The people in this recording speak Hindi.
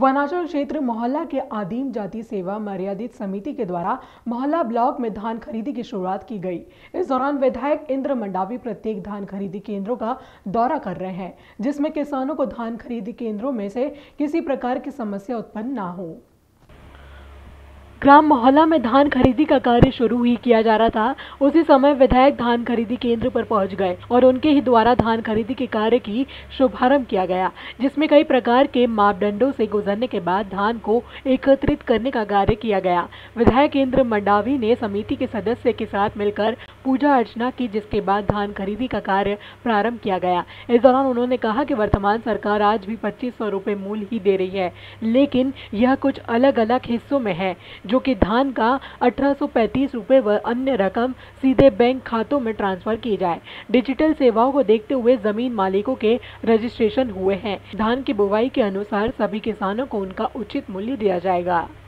वनांचल क्षेत्र मोहल्ला के आदिम जाति सेवा मर्यादित समिति के द्वारा मोहल्ला ब्लॉक में धान खरीदी की शुरुआत की गई। इस दौरान विधायक इंद्र मंडावी प्रत्येक धान खरीदी केंद्रों का दौरा कर रहे हैं, जिसमें किसानों को धान खरीदी केंद्रों में से किसी प्रकार की समस्या उत्पन्न ना हो। ग्राम मोहल्ला में धान खरीदी का कार्य शुरू ही किया जा रहा था। उसी समय विधायक धान खरीदी केंद्र पर पहुंच गए और उनके ही द्वारा धान खरीदी के कार्य की शुभारंभ किया गया, जिसमें कई प्रकार के मापदंडों से गुजरने के बाद धान को एकत्रित करने का कार्य किया गया। विधायक इंद्र मंडावी ने समिति के सदस्य के साथ मिलकर पूजा अर्चना की, जिसके बाद धान खरीदी का कार्य प्रारंभ किया गया। इस दौरान उन्होंने कहा कि वर्तमान सरकार आज भी 2500 रुपये मूल्य ही दे रही है, लेकिन यह कुछ अलग अलग हिस्सों में है, जो कि धान का 1835 रुपये व अन्य रकम सीधे बैंक खातों में ट्रांसफर की जाए। डिजिटल सेवाओं को देखते हुए जमीन मालिकों के रजिस्ट्रेशन हुए हैं। धान की बुवाई के अनुसार सभी किसानों को उनका उचित मूल्य दिया जाएगा।